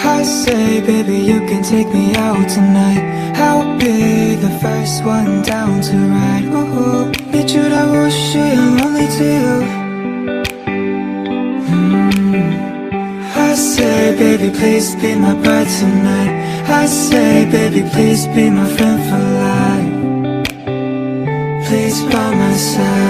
I say, baby, you can take me out tonight. I'll be the first one down to ride. Ooh, 미주라고 쉬어 only to you. I say, baby, please be my bride tonight. I say, baby, please be my friend for life. Please by my side.